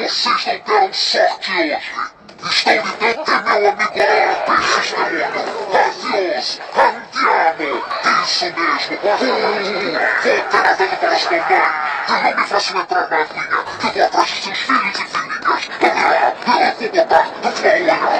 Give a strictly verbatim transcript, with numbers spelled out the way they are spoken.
Vocês não deram sorte hoje. Estão lidando com meu amigo peixes demônio. Radioso, andiamo. Isso mesmo. Vou ter a venda para sua mãe. E não me façam entrar na linha. Que vou atrás de seus filhos e filhinhas. Eu vou botar no tua unha.